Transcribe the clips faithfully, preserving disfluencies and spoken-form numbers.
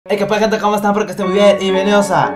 Hey, ¿qué pasa, gente? ¿Cómo están? Espero que estén muy bien y bienvenidos a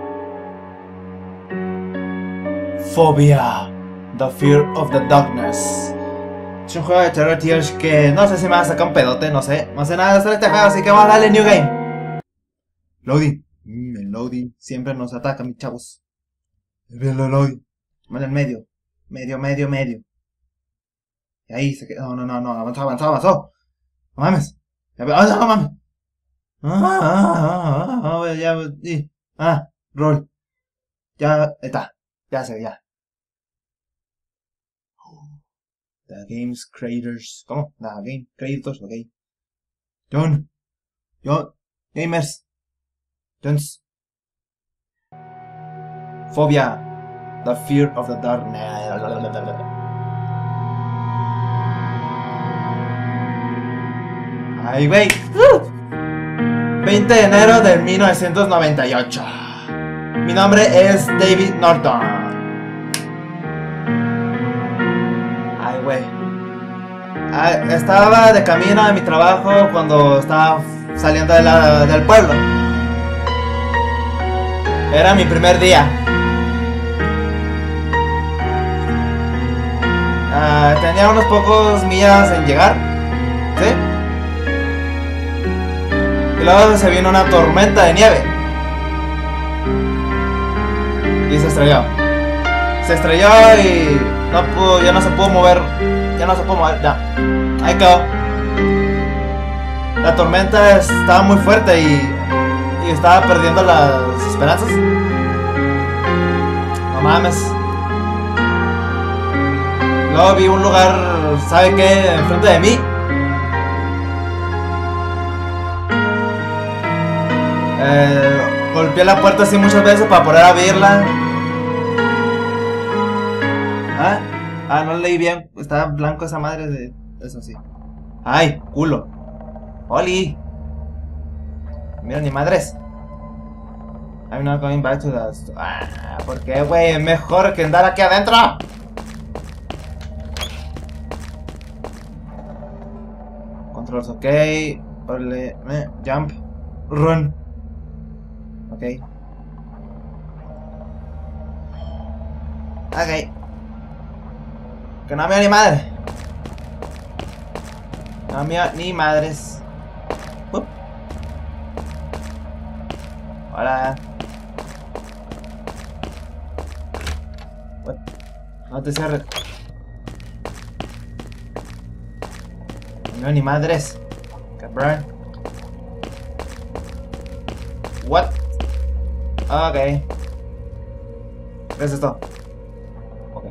Phobia, The Fear of the Darkness. Es un juego de terror, tíos, que no sé si me va a sacar un pedote, no sé. No sé nada de hacer este juego, así que vamos a darle New Game. Loading. Mm, el loading siempre nos ataca, mis chavos. Bien, lo loading. Vale, en medio. Medio, medio, medio. Y ahí se quedó. No, no, no, no. Avanzó, avanzó, avanzó. No mames. Ya ve- ¡Ah, no, no mames! Ah, ah, ah, ah, ah, ya, y- ah, roll. Ya está. Ya sé, ya. The Games Creators. ¿Cómo? The Game Creators, ok. John. John. Gamers. Jones. Phobia. The Fear of the Darkness. Ay, güey. veinte de enero de mil novecientos noventa y ocho. Mi nombre es David Norton. Ay, güey. Ah, estaba de camino a mi trabajo cuando estaba saliendo de la, del pueblo. Era mi primer día. Uh, tenía unos pocos millas en llegar. ¿Sí? Y luego se vino una tormenta de nieve. Y se estrelló. Se estrelló y no pudo, ya no se pudo mover. Ya no se pudo mover, ya. Ahí quedó. La tormenta estaba muy fuerte y, y estaba perdiendo las esperanzas. No mames. Luego vi un lugar, ¿sabe qué? Enfrente de mí. Eh, golpeé la puerta así muchas veces para poder abrirla. ¿Ah? Ah, no leí bien. Estaba blanco esa madre de... Eso sí. ¡Ay, culo! ¡Oli! Mira, ni madres. I'm not going back to the... Ah, ¿por qué, güey? Es mejor que andar aquí adentro. Controls, ok. Orle, eh, jump. Run. Ok. Ok. Que no veo ni madre. No veo ni madres. Uh. Hola. What? No te cierres. No veo ni madres. Cabrón. What? Ok. ¿Qué es esto? Ok.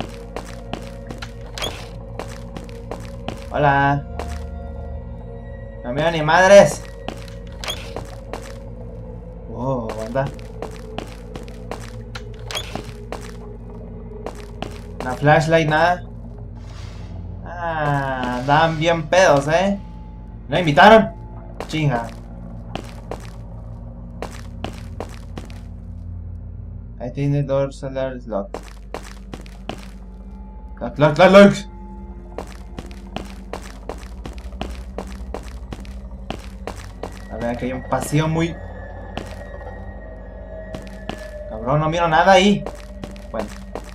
Hola. No veo ni madres. Oh, anda. Una flashlight, nada. Ah, dan bien pedos, eh. ¿No invitaron? Chinga. I think the door cellar is locked. Lock, lock, lock, lock. A ver, aquí hay un pasillo muy... Cabrón, no miro nada ahí. Bueno.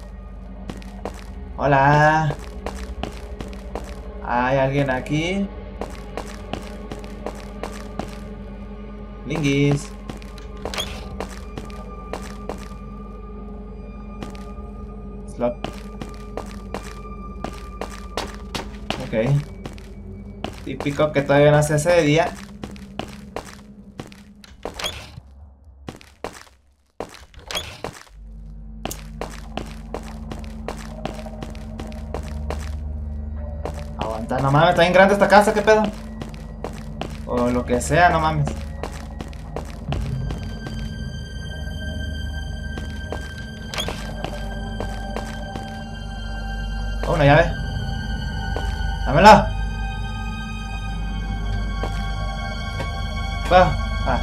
Hola. ¿Hay alguien aquí? Linguis. Slot. Ok. Típico que todavía no se hace de día. Aguanta, no mames, está bien grande esta casa, ¿qué pedo? O lo que sea, no mames. Oh, una llave. Dámela. Va. Ah.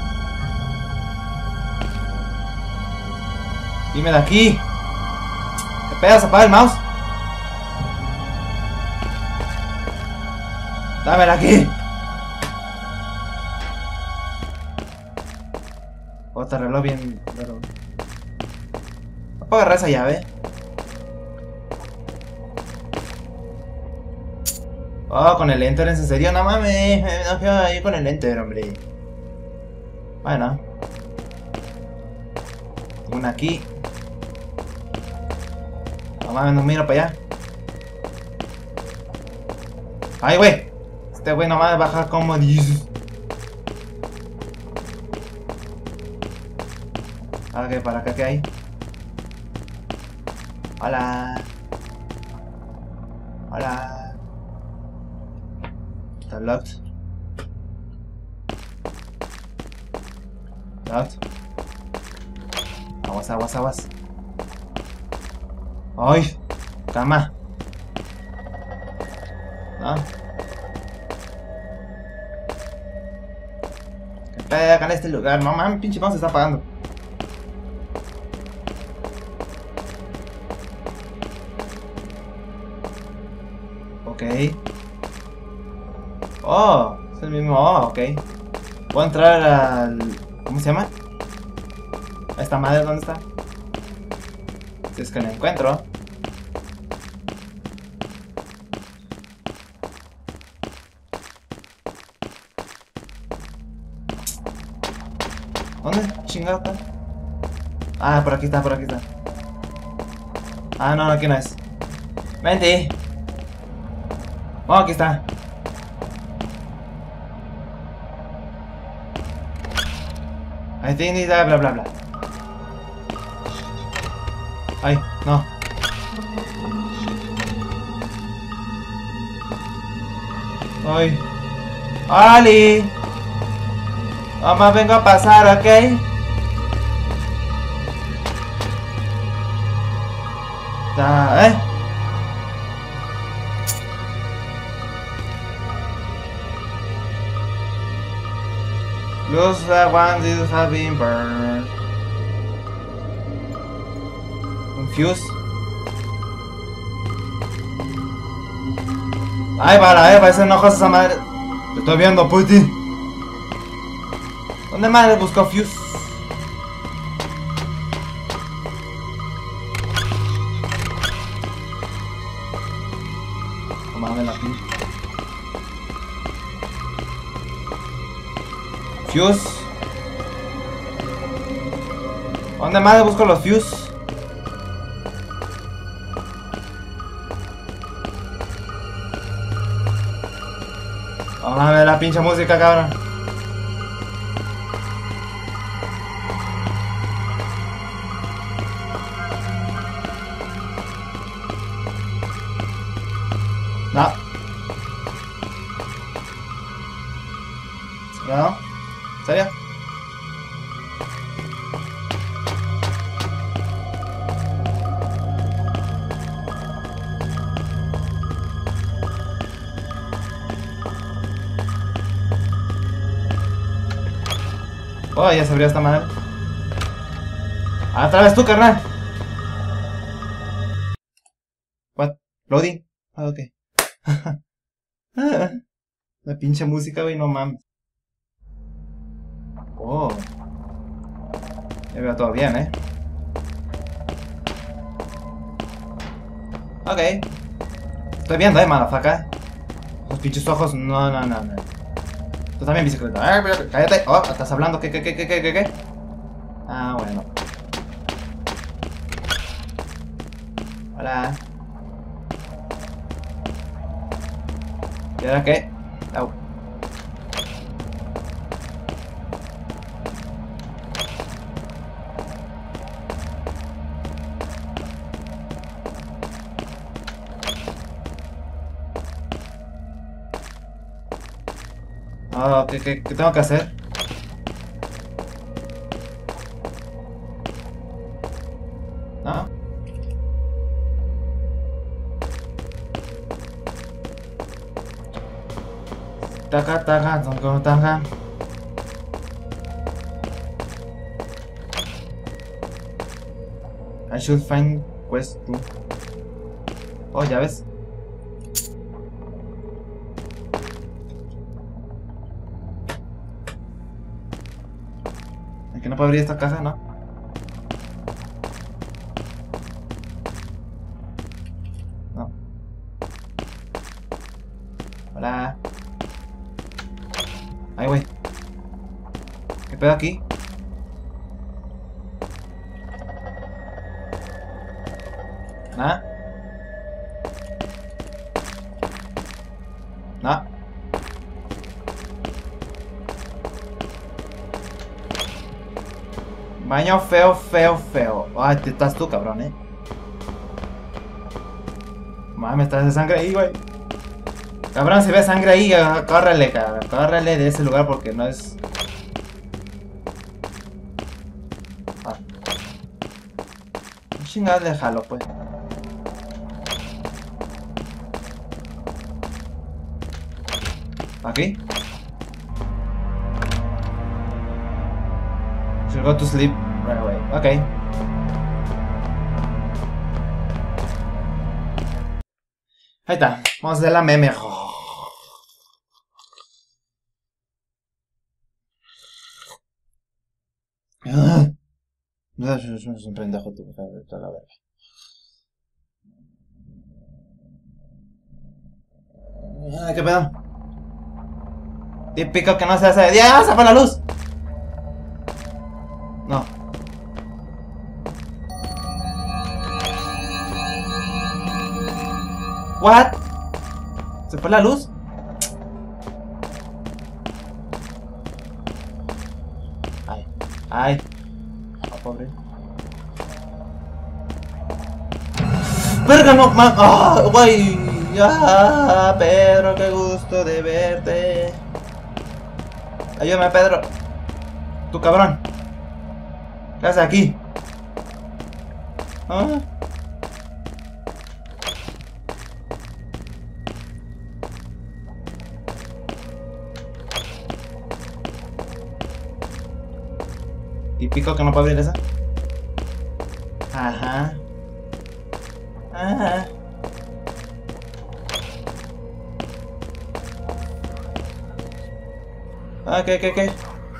Dime de aquí. ¿Qué pedo? ¿Se apaga el mouse? Dámela aquí. Otro reloj bien... Pero... ¿No puedo agarrar esa llave? Oh, con el enter, ¿en serio? No mames, no quiero ir con el enter, hombre. Bueno. Una aquí. No mames, no miro para allá. Ay, güey. Este güey nomás baja como dices. Ok, para acá, ¿qué hay? Hola. Hola. Está locked. Locked. Aguas, aguas, aguas. ¡Ay! Cama. ¿No? ¿Qué pedo acá en este lugar? No mames, pinche mouse se está apagando. Ok. Oh, es el mismo. Oh, ok. Puedo entrar al... ¿Cómo se llama? ¿A esta madre dónde está? Si es que la encuentro. ¿Dónde? Chingada. Ah, por aquí está, por aquí está. Ah, no, aquí no es. Vente. Oh, aquí está. I think it's bla bla bla. Ay, no. Ay. ¡Ali! Mamá, vengo a pasar, ¿ok? Da, ¿eh? Lose that one that have been burned. Confused. Ay, para, eh, parece enojosa esa madre. Te estoy viendo, puti. ¿Dónde madre buscó Fuse? Tomarme la pinche. Fuse. ¿Dónde madre busco los Fuse? Vamos a ver la pinche música, cabrón. No. ¿No? ¿En serio? Oh, ya se abrió esta madre. Ah, otra vez tú, carnal. What? Loading. Ah, ok. La pinche música, güey, no mames. Oh. Ya veo todo bien, eh. Ok. Estoy viendo, eh, motherfucker. Los pinches ojos. No, no, no, no. Tú también, bicicleta. Ah, cállate. Oh, estás hablando. ¿Qué, qué, qué, qué, qué, qué? Ah, bueno. Hola. ¿Y ahora qué? Au. Oh, ¿qué, qué, qué tengo que hacer? ¿No? Taca, taca, taca, taca. I should find quest two. Oh, ya ves. ¿Es que no puedo abrir esta caja, no? No. Hola. Ay, güey. ¿Qué pedo aquí? ¿Nada? ¿Nada? Baño feo, feo, feo. Ay, te estás tú, cabrón, eh. Mames, estás de sangre ahí, güey. Cabrón, si ve sangre ahí, córrele, cabrón. Córrele de ese lugar porque no es... Ah. Chingada, déjalo, pues. ¿Aquí? Should go to sleep right away. Ok. Ahí está. Vamos a hacer la meme. No, es un pendejo tú, la verga. ¿Qué pedo? Típico que no se hace. ¡Ya! ¡Se fue la luz! No. ¿What? ¿Se fue la luz? Ay. Ay. Oh, pobre. ¡Verga, no! ¡Ah! ¡Oh, güey! ¡Ah! Pedro, qué gusto de verte. Ayúdame, Pedro. Tu cabrón. ¿Qué haces aquí? ¿Ah? Típico que no puedo abrir esa. Ajá. Ajá. Ah, ¿qué, qué, qué?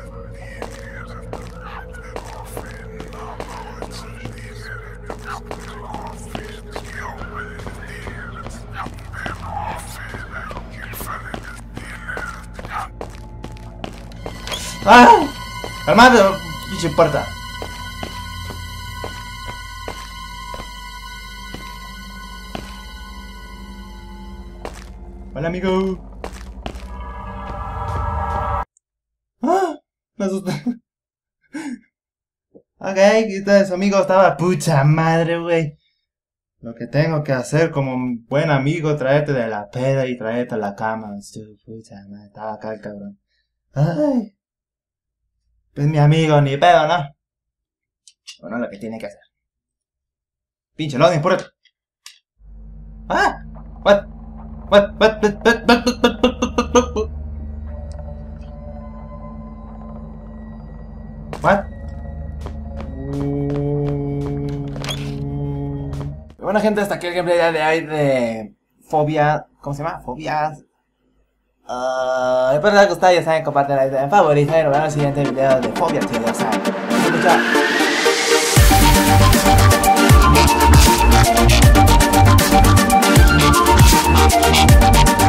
¡Ah! ¡Armado! ¡Pinche puerta! Hola, amigo. ¡Ah! Me asusté. Ok, quita su amigo. Estaba pucha madre, güey. Lo que tengo que hacer como un buen amigo, traerte de la peda y traerte a la cama. Pucha madre, estaba acá el cabrón. Ay. Es mi amigo, ni pedo, ¿no? Bueno, lo que tiene que hacer. Pinche loading, apúrate. Ah, what? What? What? What? What? What? What? What? What? What? Bueno, gente, hasta aquí el gameplay de hoy de Fobia. ¿Cómo se llama? Fobias. Uh, espero que les haya gustado, ya saben, comparten en favoritos y nos vemos en el siguiente video de Fobia, ya saben. Chao.